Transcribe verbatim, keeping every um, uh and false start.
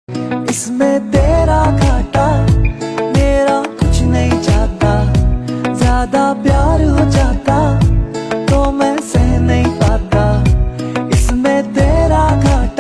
इसमें तेरा घाटा मेरा कुछ नहीं जाता, ज्यादा प्यार हो जाता तो मैं सह नहीं पाता। इसमें तेरा घाटा